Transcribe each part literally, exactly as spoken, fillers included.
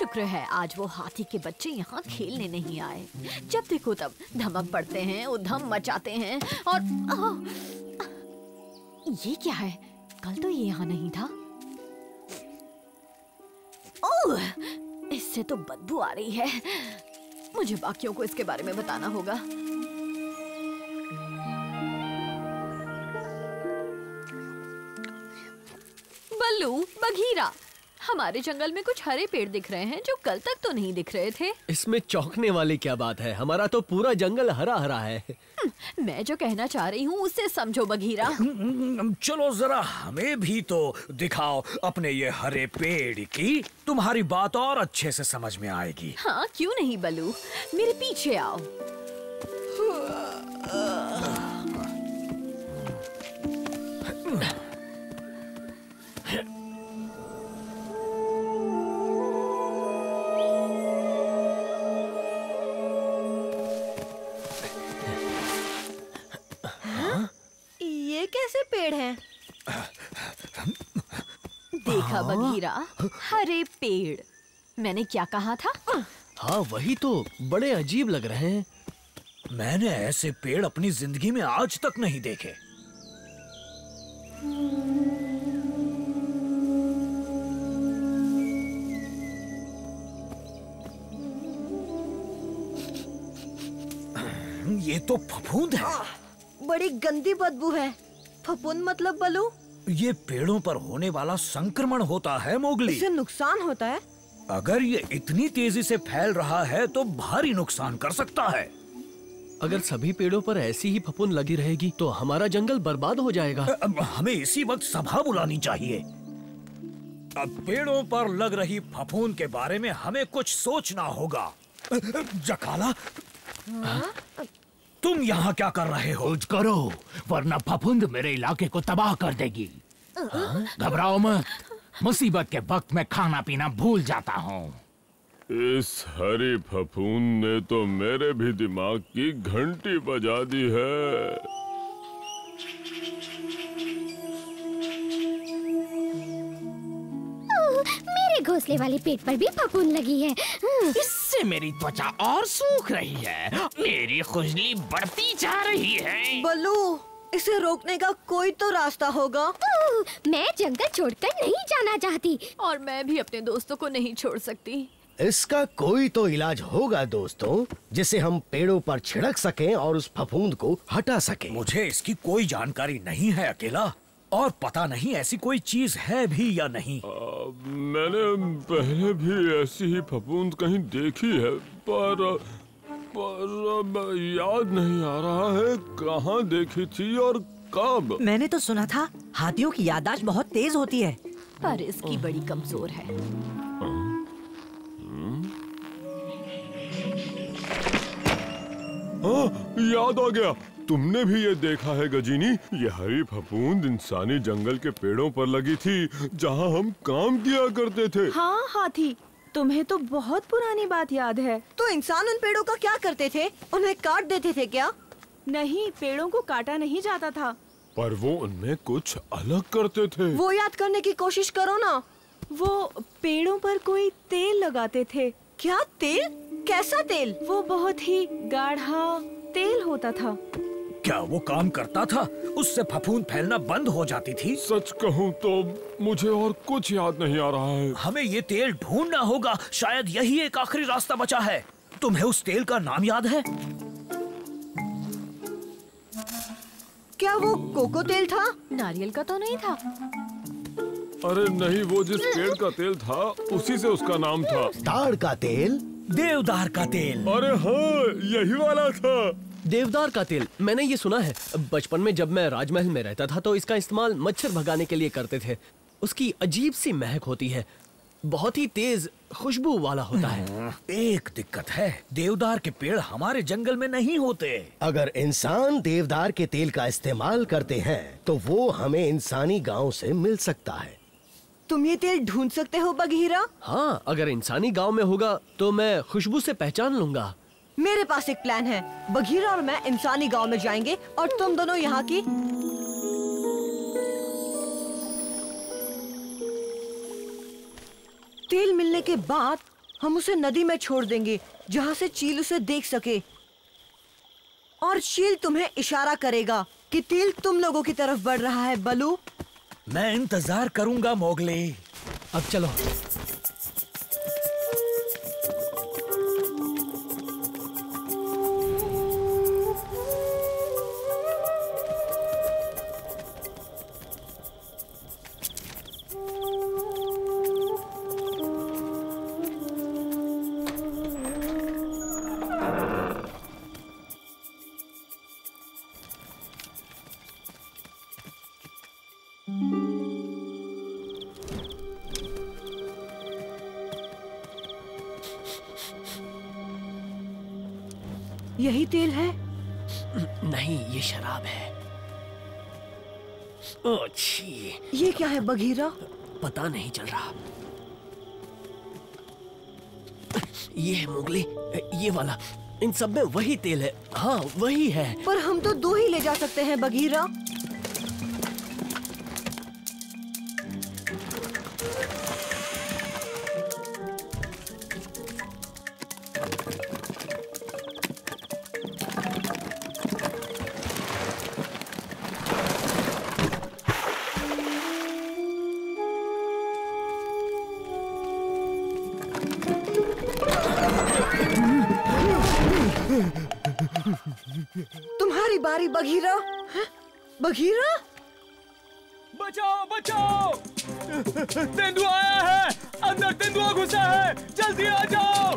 शुक्र है आज वो हाथी के बच्चे यहाँ खेलने नहीं आए। जब देखो तब धमक पड़ते हैं, उधम मचाते हैं और आ, ये क्या है? कल तो ये यहाँ नहीं था। ओह, इससे तो बदबू आ रही है। मुझे बाकियों को इसके बारे में बताना होगा। बल्लू, बघीरा, हमारे जंगल में कुछ हरे पेड़ दिख रहे हैं जो कल तक तो नहीं दिख रहे थे। इसमें चौंकने वाली क्या बात है? हमारा तो पूरा जंगल हरा हरा है। मैं जो कहना चाह रही हूँ उसे समझो बघीरा। चलो जरा हमें भी तो दिखाओ अपने ये हरे पेड़ की, तुम्हारी बात और अच्छे से समझ में आएगी। हाँ क्यों नहीं बल्लू, मेरे पीछे आओ। कैसे पेड़ हैं? देखा बघीरा, हरे पेड़। मैंने क्या कहा था? हाँ वही तो, बड़े अजीब लग रहे हैं। मैंने ऐसे पेड़ अपनी जिंदगी में आज तक नहीं देखे। ये तो फफूंद है। बड़ी गंदी बदबू है। फफूंद मतलब बलू? ये पेड़ों पर होने वाला संक्रमण होता है मोगली। इससे नुकसान होता है? अगर ये इतनी तेजी से फैल रहा है तो भारी नुकसान कर सकता है। अगर सभी पेड़ों पर ऐसी ही फफूंद लगी रहेगी तो हमारा जंगल बर्बाद हो जाएगा। हमें इसी वक्त सभा बुलानी चाहिए। अब पेड़ों पर लग रही फफूंद के बारे में हमें कुछ सोचना होगा। जकाला, तुम यहाँ क्या कर रहे हो? कुछ करो वरना फफूंद मेरे इलाके को तबाह कर देगी। घबराओ मत, मुसीबत के वक्त मैं खाना पीना भूल जाता हूँ। इस हरी फफूंद ने तो मेरे भी दिमाग की घंटी बजा दी है। मेरे घोंसले वाले पेड़ पर भी फफूंद लगी है। इससे मेरी त्वचा और सूख रही है, मेरी खुजली बढ़ती जा रही है। बल्लू, इसे रोकने का कोई तो रास्ता होगा। मैं जंगल छोड़कर नहीं जाना चाहती और मैं भी अपने दोस्तों को नहीं छोड़ सकती। इसका कोई तो इलाज होगा दोस्तों, जिसे हम पेड़ों पर छिड़क सकें और उस फफूंद को हटा सकें। मुझे इसकी कोई जानकारी नहीं है अकेला, और पता नहीं ऐसी कोई चीज है भी या नहीं। आ, मैंने पहले भी ऐसी ही फफूंद कहीं देखी है, पर पर याद नहीं आ रहा है कहाँ देखी थी और कब। मैंने तो सुना था हाथियों की याददाश्त बहुत तेज होती है, पर इसकी बड़ी कमजोर है। हाँ, याद आ गया। तुमने भी ये देखा है गजीनी? ये हरी फफूंद इंसानी जंगल के पेड़ों पर लगी थी जहाँ हम काम किया करते थे। हाँ हाथी, तुम्हें तो बहुत पुरानी बात याद है। तो इंसान उन पेड़ों का क्या करते थे? उन्हें काट देते थे क्या? नहीं, पेड़ों को काटा नहीं जाता था, पर वो उनमें कुछ अलग करते थे। वो याद करने की कोशिश करो ना। वो पेड़ों पर कोई तेल लगाते थे। क्या तेल? कैसा तेल? वो बहुत ही गाढ़ा तेल होता था। क्या वो काम करता था? उससे फफूंद फैलना बंद हो जाती थी? सच कहूँ तो मुझे और कुछ याद नहीं आ रहा है। हमें ये तेल ढूंढना होगा, शायद यही एक आखिरी रास्ता बचा है। तुम्हें उस तेल का नाम याद है? क्या वो कोको तेल था? नारियल का तो नहीं था। अरे नहीं, वो जिस पेड़ का तेल था उसी से उसका नाम था। ताड़ का तेल? देवदार का तेल? अरे हाँ, यही वाला था। देवदार का तेल मैंने ये सुना है। बचपन में जब मैं राजमहल में रहता था तो इसका इस्तेमाल मच्छर भगाने के लिए करते थे। उसकी अजीब सी महक होती है, बहुत ही तेज खुशबू वाला होता है। एक दिक्कत है, देवदार के पेड़ हमारे जंगल में नहीं होते। अगर इंसान देवदार के तेल का इस्तेमाल करते हैं तो वो हमें इंसानी गांव से मिल सकता है। तुम ये तेल ढूंढ सकते हो बघीरा? हाँ, अगर इंसानी गांव में होगा तो मैं खुशबू से पहचान लूंगा। मेरे पास एक प्लान है। बघीरा और मैं इंसानी गांव में जाएंगे और तुम दोनों यहाँ की तेल मिलने के बाद हम उसे नदी में छोड़ देंगे जहाँ से चील उसे देख सके, और चील तुम्हें इशारा करेगा कि तिल तुम लोगों की तरफ बढ़ रहा है। बलू, मैं इंतजार करूंगा मोगली। अब चलो। यही तेल है? नहीं, ये शराब है। ओह छी, ये क्या है बघीरा? पता नहीं चल रहा। ये है मोगली, ये वाला। इन सब में वही तेल है। हाँ, वही है। पर हम तो दो ही ले जा सकते हैं बघीरा। तुम्हारी बारी बघीरा। बघीरा, बचाओ बचाओ, तेंदुआ आया है, अंदर तेंदुआ घुसा है, जल्दी आ जाओ।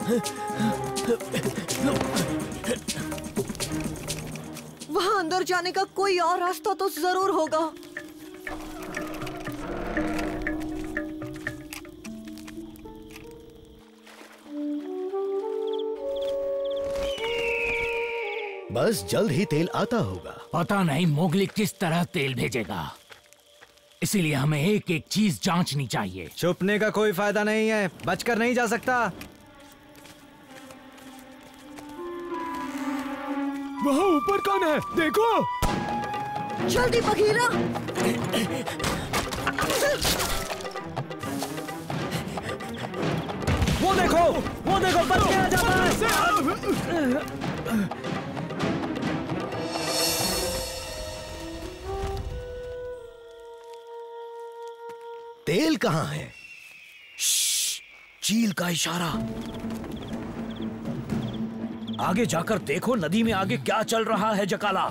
वहाँ अंदर जाने का कोई और रास्ता तो जरूर होगा। बस जल्द ही तेल आता होगा। पता नहीं मोगली किस तरह तेल भेजेगा, इसीलिए हमें एक एक चीज जांचनी चाहिए। छुपने का कोई फायदा नहीं है, बचकर नहीं जा सकता। वहाँ ऊपर कौन है? देखो। जल्दी बघीरा। वो देखो, वो देखो, बच गया जाबाज। तेल कहाँ है? चील का इशारा। आगे जाकर देखो नदी में आगे क्या चल रहा है जकाला।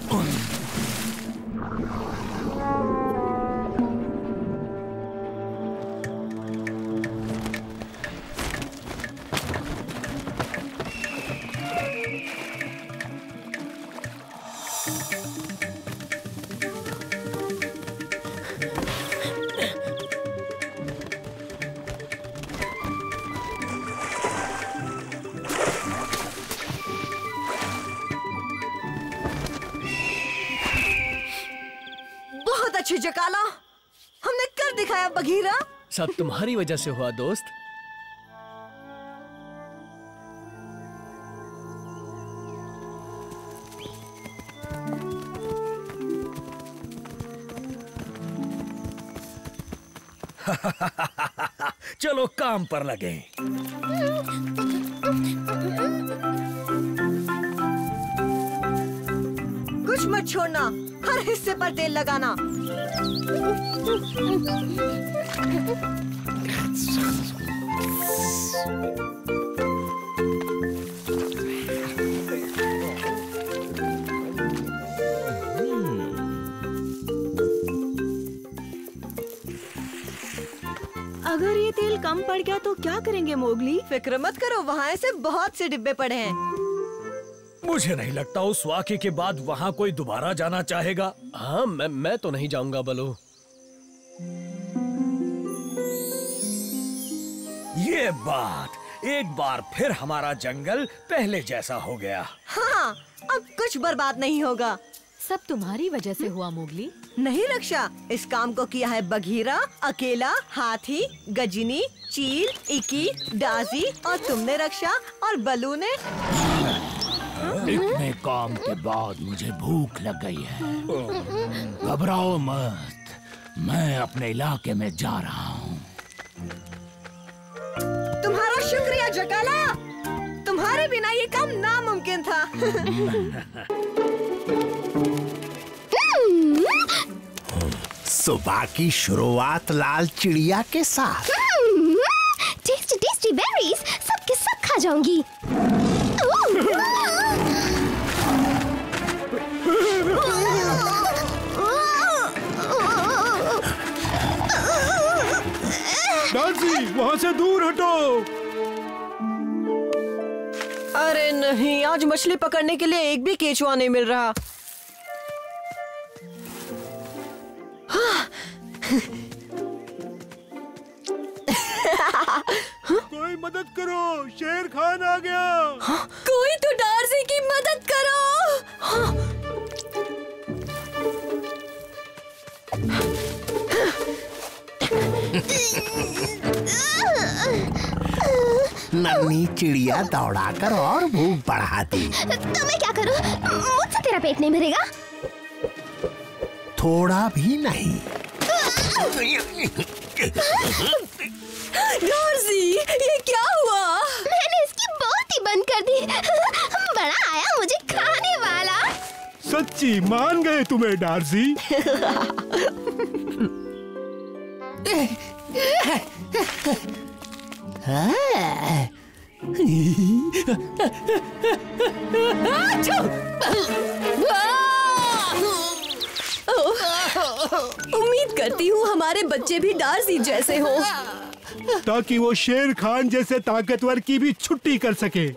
अच्छी जकाला, हमने कर दिखाया बघीरा। सब तुम्हारी वजह से हुआ दोस्त। चलो काम पर लगे। कुछ मत छोड़ना, हर हिस्से पर तेल लगाना। अगर ये तेल कम पड़ गया तो क्या करेंगे मोगली? फिक्र मत करो, वहाँ ऐसे बहुत से डिब्बे पड़े हैं। मुझे नहीं लगता उस वाक़े के बाद वहाँ कोई दोबारा जाना चाहेगा। हाँ, मैं मैं तो नहीं जाऊंगा बलू। ये बात, एक बार फिर हमारा जंगल पहले जैसा हो गया। हाँ, अब कुछ बर्बाद नहीं होगा। सब तुम्हारी वजह से हुआ मोगली। नहीं रक्षा, इस काम को किया है बघीरा अकेला, हाथी, गजनी, चील, इकी, डाजी और तुमने रक्षा, और बलू ने। इतने काम के बाद मुझे भूख लग गई है। घबराओ मत, मैं अपने इलाके में जा रहा हूँ। तुम्हारा शुक्रिया जकाला, तुम्हारे बिना ये काम नामुमकिन था। सुबह की शुरुआत लाल चिड़िया के साथ। टेस्टी टेस्टी बेरीज सब के सब खा जाऊंगी। डार्सी, वहाँ से दूर हटो। अरे नहीं, आज मछली पकड़ने के लिए एक भी केचुआ नहीं मिल रहा। कोई मदद करो, शेर खान आ गया। हाँ? कोई तो डार्सी की मदद करो। हाँ? नन्ही चिड़िया दौड़ाकर और भूख बढ़ा दी। तो मैं क्या करूं? मुझसे तेरा पेट नहीं भरेगा। थोड़ा भी नहीं। डार्सी, ये क्या हुआ? मैंने इसकी बोलती बंद कर दी। बड़ा आया मुझे खाने वाला। सच्ची मान गए तुम्हें डार्सी। उम्मीद करती हूँ हमारे बच्चे भी डार्सी जैसे हो, ताकि वो शेर खान जैसे ताकतवर की भी छुट्टी कर सके।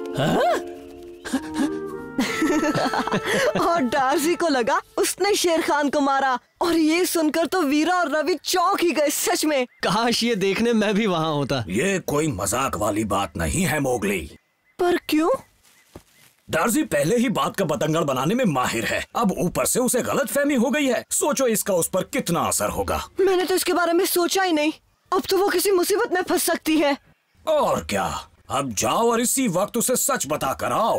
और डार्सी को लगा उसने शेर खान को मारा, और ये सुनकर तो वीरा और रवि चौंक ही गए। सच में काश ये देखने मैं भी वहाँ होता। ये कोई मजाक वाली बात नहीं है मोगली। पर क्यों? डार्सी पहले ही बात का बतंगड़ बनाने में माहिर है। अब ऊपर से उसे गलतफहमी हो गई है। सोचो इसका उस पर कितना असर होगा। मैंने तो इसके बारे में सोचा ही नहीं। अब तो वो किसी मुसीबत में फंस सकती है। और क्या, अब जाओ और इसी वक्त उसे सच बता कर आओ।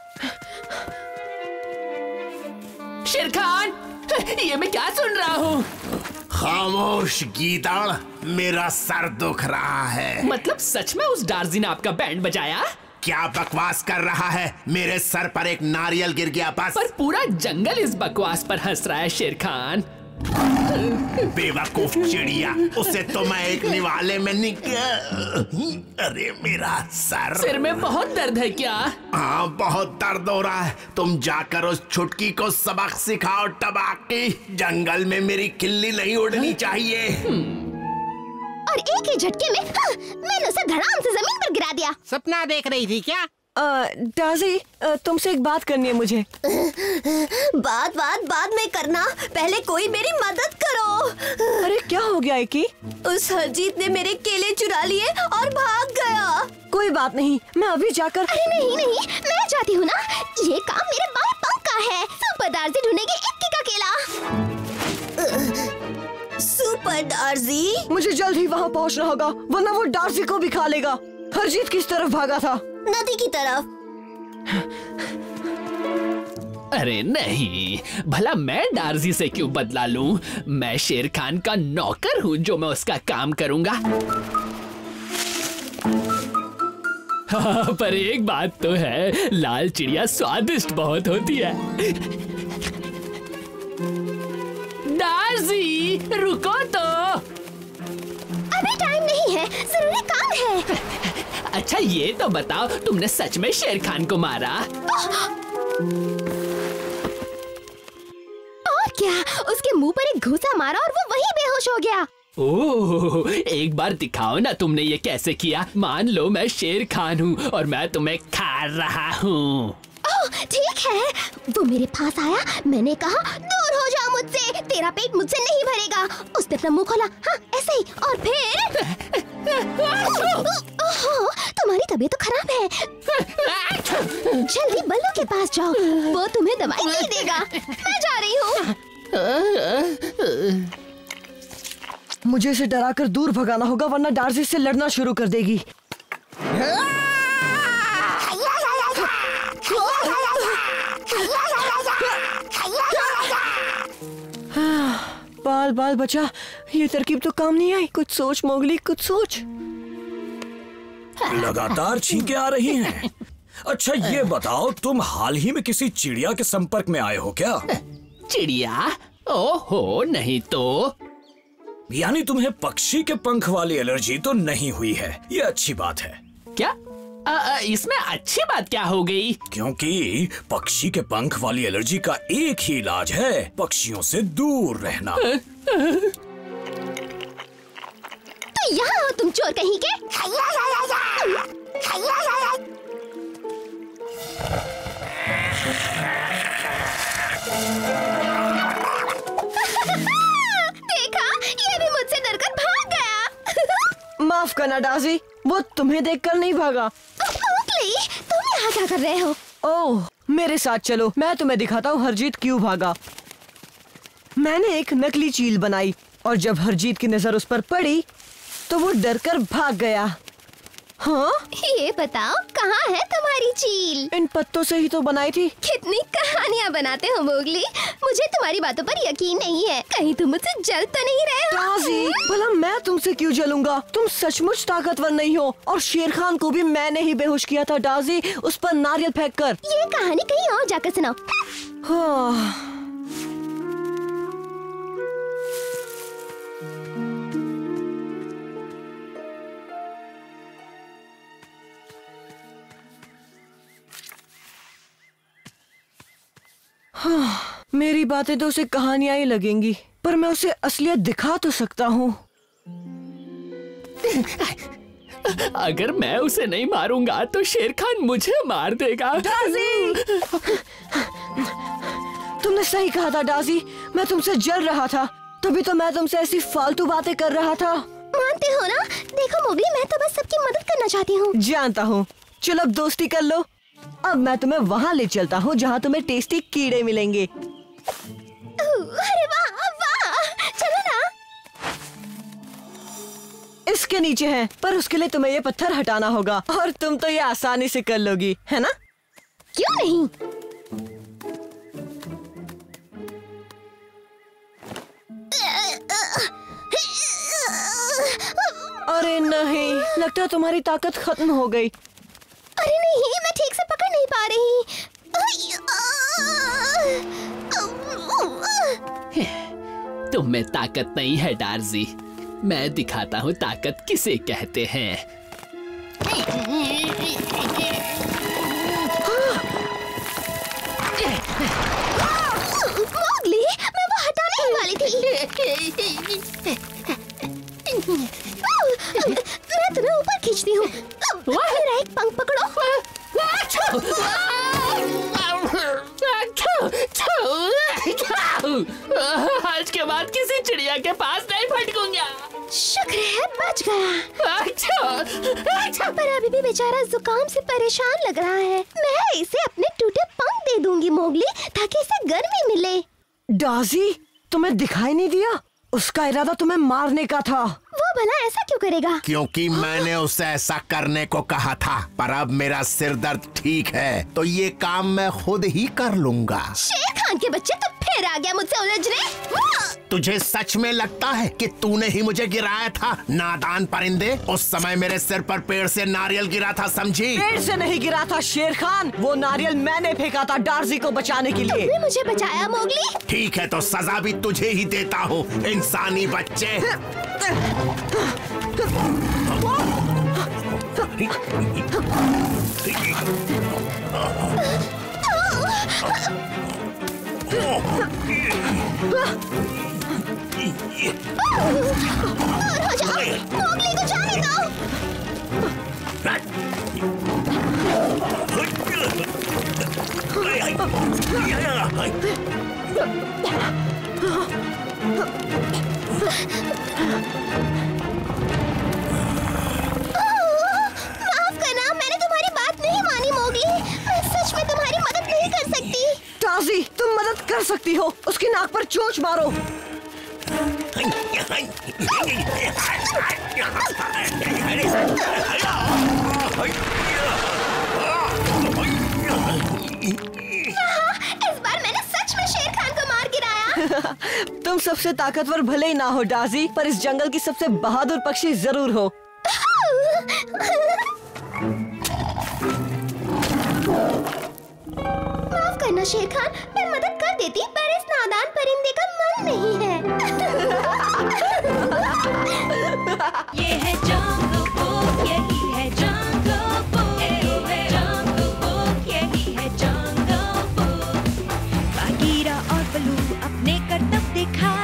शेर खान, ये मैं क्या सुन रहा हूँ? खामोश गीदड़, मेरा सर दुख रहा है। मतलब सच में उस डार्सी ने आपका बैंड बजाया? क्या बकवास कर रहा है? मेरे सर पर एक नारियल गिर गया बस। पर पूरा जंगल इस बकवास पर हंस रहा है शेर खान। बेवकूफ चिड़िया, उसे तो मैं एक निवाले में निक... अरे मेरा सर। सिर में बहुत दर्द है क्या? हाँ, बहुत दर्द हो रहा है। तुम जाकर उस छुटकी को सबक सिखाओ टबाकी। जंगल में मेरी खिल्ली नहीं उड़नी चाहिए। और एक ही झटके में हाँ, मैंने उसे धड़ाम से जमीन पर गिरा दिया। सपना देख रही थी क्या? डार्सी, तुमसे एक बात करनी है मुझे। बात बात बाद में करना, पहले कोई मेरी मदद करो। अरे क्या हो गया एकी? उस हरजीत ने मेरे केले चुरा लिए और भाग गया। कोई बात नहीं, मैं अभी जाकर। अरे नहीं नहीं, मैं जाती हूँ ना। ये काम मेरे बाल पंख का है। सुपर डार्सी ढूंढेगी इक्की का केला। Super Darcy? मुझे जल्द ही वहाँ पहुँचना होगा, वरना वो डार्सी को भी खा लेगा। हरजीत किस तरफ भागा था? नदी की तरफ। अरे नहीं, भला मैं डार्सी से क्यों बदला लूं? मैं शेर खान का नौकर हूँ जो मैं उसका काम करूंगा। हाँ, पर एक बात तो है, लाल चिड़िया स्वादिष्ट बहुत होती है। डार्सी, रुको तो। अभी टाइम नहीं है, जरूरी काम है। अच्छा ये तो बताओ, तुमने सच में शेर खान को मारा? और क्या, उसके मुंह पर एक घूंसा मारा और वो वहीं बेहोश हो गया। ओह, एक बार दिखाओ ना तुमने ये कैसे किया। मान लो मैं शेर खान हूँ और मैं तुम्हें खा रहा हूँ। ओह, ठीक है। वो मेरे पास आया, मैंने कहा दूर हो जाओ मुझसे, तेरा पेट मुझसे नहीं भरेगा। उसने अपना मुंह खोला, हाँ ऐसे ही, और फिर ओह, तुम्हारी तबीयत तो खराब है। जल्दी बल्लू के पास जाओ, वो तुम्हें दवाई नहीं देगा। मैं जा रही हूँ। मुझे इसे डराकर दूर भगाना होगा, वरना डार्सी से लड़ना शुरू कर देगी। बाल बाल बचा, ये तरकीब तो काम नहीं आई। कुछ सोच मोगली, कुछ सोच। लगातार छींकें आ रही हैं। अच्छा ये बताओ, तुम हाल ही में किसी चिड़िया के संपर्क में आए हो क्या? चिड़िया? ओहो नहीं तो। यानी तुम्हें पक्षी के पंख वाली एलर्जी तो नहीं हुई है, ये अच्छी बात है। क्या आ, आ, इसमें अच्छी बात क्या हो गई? क्योंकि पक्षी के पंख वाली एलर्जी का एक ही इलाज है, पक्षियों से दूर रहना। तो यहाँ हो तुम चोर कहीं के। देखा, ये भी मुझसे डरकर भाग गया। माफ करना डाजी, वो तुम्हें देखकर नहीं भागा। मोगली, तुम यहाँ क्या कर रहे हो? ओह, मेरे साथ चलो, मैं तुम्हें दिखाता हूँ हरजीत क्यों भागा। मैंने एक नकली चील बनाई और जब हरजीत की नजर उस पर पड़ी तो वो डरकर भाग गया। हाँ? ये बताओ, कहाँ है तुम्हारी चील? इन पत्तों से ही तो बनाई थी। कितनी कहानियाँ बनाते हो मोगली, मुझे तुम्हारी बातों पर यकीन नहीं है। कहीं तुम मुझसे जल तो नहीं रहे हो? डाजी, भला मैं तुमसे क्यों जलूंगा? तुम सचमुच ताकतवर नहीं हो और शेर खान को भी मैंने ही बेहोश किया था डाजी, उस पर नारियल फेंक कर। ये कहानी कहीं और जाकर सुनाओ। हाँ। हाँ, मेरी बातें तो उसे कहानियां ही लगेंगी, पर मैं उसे असलियत दिखा तो सकता हूँ। अगर मैं उसे नहीं मारूंगा तो शेर खान मुझे मार देगा। डाजी! तुमने सही कहा था डाजी, मैं तुमसे जल रहा था, तभी तो मैं तुमसे ऐसी फालतू बातें कर रहा था। मानते हो ना? देखो मोगली, मैं तो बस सबकी मदद करना चाहती हूँ। जानता हूँ, चलो अब दोस्ती कर लो। अब मैं तुम्हें वहाँ ले चलता हूँ जहाँ तुम्हें टेस्टी कीड़े मिलेंगे। अरे वाह वाह, चलो ना। इसके नीचे है, पर उसके लिए तुम्हें ये पत्थर हटाना होगा और तुम तो ये आसानी से कर लोगी, है ना? क्यों नहीं? अरे नहीं, लगता है तुम्हारी ताकत खत्म हो गई। अरे नहीं, मैं ठीक से पकड़ नहीं पा रही। तुम में ताकत नहीं है डार्जी, मैं दिखाता हूँ ताकत किसे कहते हैं। मोगली, मैं वो हटाने ही वाली थी। मैं तुम्हें ऊपर खींचती हूँ। मेरा एक पंख पकड़ो। आज के बाद किसी चिड़िया के पास नहीं फटकूंगा। शुक्र है बच गया। पर अभी भी बेचारा जुकाम से परेशान लग रहा है। मैं इसे अपने टूटे पंख दे दूंगी मोगली, ताकि इसे गर्मी मिले। डाजी, तुम्हें दिखाई नहीं दिया? उसका इरादा तुम्हें मारने का था। वो भला ऐसा क्यों करेगा? क्योंकि मैंने उसे ऐसा करने को कहा था, पर अब मेरा सिर दर्द ठीक है, तो ये काम मैं खुद ही कर लूंगा। शेर खान के बच्चे तो फिर आ गया मुझसे उलझने। तुझे सच में लगता है कि तूने ही मुझे गिराया था? नादान परिंदे, उस समय मेरे सिर पर पेड़ से नारियल गिरा था, समझी? पेड़ से नहीं गिरा था शेर खान, वो नारियल मैंने फेंका था डार्जी को बचाने के लिए। तुमने मुझे बचाया मोगली। ठीक है, तो सजा भी तुझे ही देता हूँ, इंसानी बच्चे। दूर हो जाओ, मोगली को जाने दो। माफ करना, मैंने तुम्हारी बात नहीं मानी मोगली। मैं सच में तुम्हारी मदद नहीं कर सकती। डार्जी, तुम मदद कर सकती हो, उसकी नाक पर चोंच मारो। इस बार मैंने सच में शेर खान को मार गिराया। तुम सबसे ताकतवर भले ही ना हो डार्जी, पर इस जंगल की सबसे बहादुर पक्षी जरूर हो। शेर खान, मैं मदद कर देती पर इस नादान परिंदे का मन नहीं है। ये है जंगल बुक, यही है जंगल बुक, यही है जंगल बुक, यही है जंगल बुक। बागीरा और बलू अपने करतब दिखा